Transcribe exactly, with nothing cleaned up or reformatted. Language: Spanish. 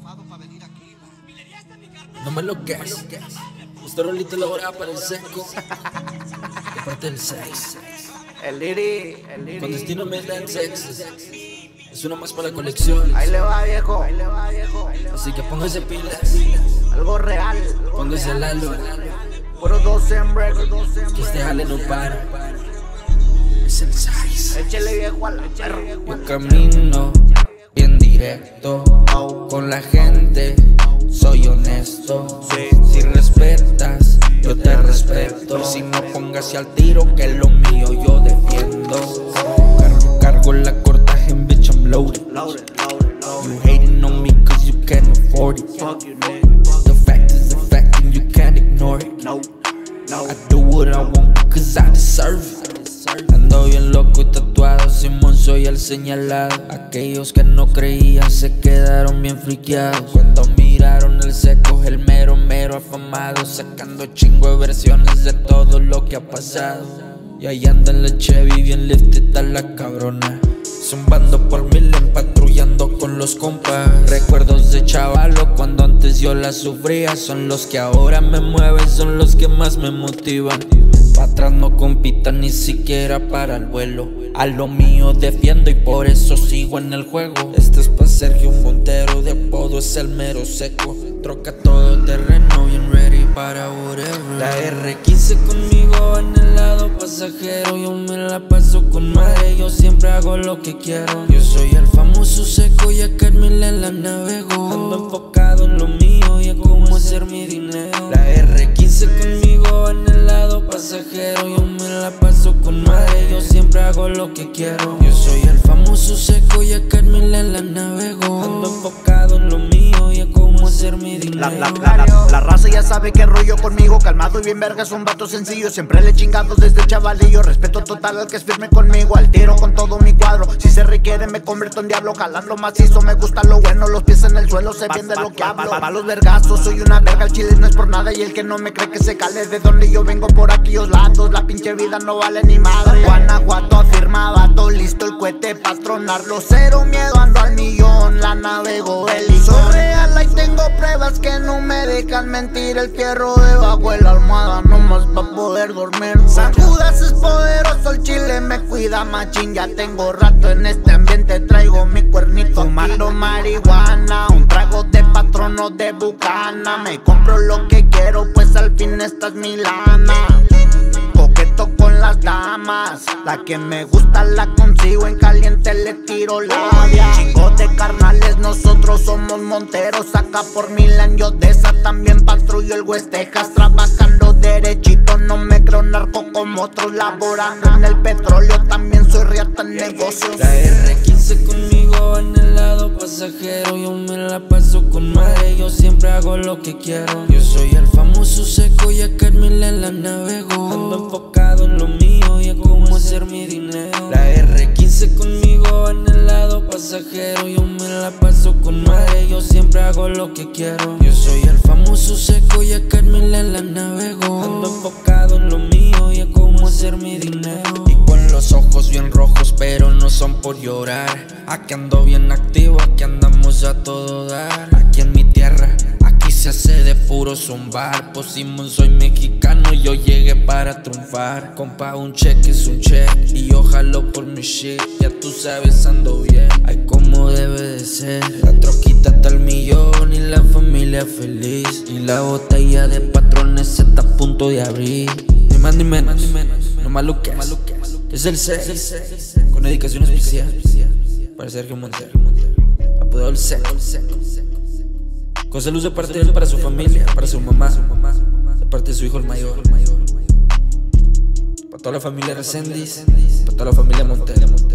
No me lo quejes. Esta rolita elaborada para el seco. De parte del seis. El Liri, el Liri. Con destino Midland Sex. Es una más para la colección. Ahí le va, viejo. Ahí le va, viejo. Así que póngase pilas. Algo real. Póngase el halo. Puro dos hembra. Que este jale no para. Es el seis. Échale viejo a la perra. Yo camino bien directo con la gente. Soy honesto. Si respetas, yo te respeto. Y si no, póngase al tiro, que lo mío yo defiendo. Cargo, cargo la cortaje, en bitch, I'm loaded. You hating on me cause you can't afford it. The fact is a fact and you can't ignore it. I do what I want cause I deserve it. Ando bien loco y tatuado, Simón soy el señalado. Aquellos que no creían se quedaron bien friqueados cuando miraron el seco, el mero mero afamado, sacando chingo de versiones de todo lo que ha pasado. Y ahí anda en la Chevy bien lifted a la cabrona, zumbando por Milen, patrullando con los compas. Recuerdos de chavalo cuando antes yo la sufría, son los que ahora me mueven, son los que más me motivan. Pa' atrás no compitan ni siquiera para el vuelo. A lo mío defiendo y por eso sigo en el juego. Este es pa' Sergio Montero, de apodo es el mero seco. Troca todo terreno, bien ready para whatever. La R quince conmigo en el lado pasajero. Yo me la paso con madre, yo siempre hago lo que quiero. Yo soy el famoso seco y a Carmel la navego. Ando enfocado en lo mío y en cómo hacer mi dinero. La R quince conmigo en el lado pasajero. Yo me la paso con madre, yo siempre hago lo que quiero. Yo soy el famoso seco y a Carmel la navego. Ando enfocado en lo mío y en cómo hacer mi dinero. La, la, la, la, la raza ya sabe que rollo conmigo, calmado y bien verga, es un vato sencillo. Siempre le he chingado desde chavalillo, respeto total al que es firme conmigo. Al tiro con todo mi cuadro, si se requiere me convierto en diablo. Jalando macizo, me gusta lo bueno, los pies en el suelo, sé bien de lo que hablo. Pa los vergazos, soy una verga, el chile no es por nada. Y el que no me cree que se cale de donde yo vengo, por aquellos lados. La pinche vida no vale ni madre. Guanajuato afirmaba, todo listo el cohete pa' tronarlo. Cero miedo, ando al millón, la navego el Soy real, ahí tengo pruebas que no me dejan mentir. El fierro debajo de la almohada, nomás pa' poder dormir. San Judas es poderoso, el chile me cuida machín. Ya tengo rato en este ambiente, traigo mi cuernito fumando marihuana. Un trago de patrono de Bucana. Me compro lo que quiero, pues al fin esta es mi lana. Coqueto con las damas, la que me gusta la consigo, en caliente le tiro labia. Chingo de carnales, nosotros somos monteros. Acá por Milan yo de esa también patrullo el West Texas. Trabajando derechito, no me creo narco como otros. Laborando en el petróleo, también soy riata en negocios. La R quince conmigo en el lado pasajero. Yo me la paso con madre, yo siempre hago lo que quiero. Yo soy el famoso seco y a Carmel la navego. Ando enfocado en lo mío y en cómo hacer mi dinero. La R quince conmigo en el lado pasajero. Yo me la paso con madre, yo siempre hago lo que quiero. Yo soy el famoso seco y a Carmel la navego. Ando enfocado en lo mío y en cómo hacer mi dinero. Y con los ojos bien rojos, pero no son por llorar. Aquí ando bien activo, aquí andamos a todo dar. Aquí en mi tierra, aquí se hace de puro zumbar. Pues Simón soy mexicano, yo llegué para triunfar. Compa, un cheque es un cheque y yo jalo por mi shit. Ya tú sabes, ando bien, ay como debe de ser. La troquita está al millón y la familia feliz. Y la botella de patrones se está a punto de abrir. Ni más ni menos, no más lo que es. Es el seis, con dedicación especial para Sergio Montero, apodado el seco. Con salud de parte de él para su familia, para su mamá, de parte de su hijo el mayor. Para toda la familia Reséndiz, para toda la familia Montero.